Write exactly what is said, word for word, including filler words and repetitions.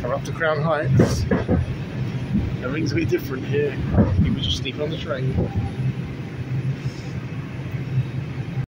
Come up to Crown Heights. Everything's a bit different here. People just sleeping on the train.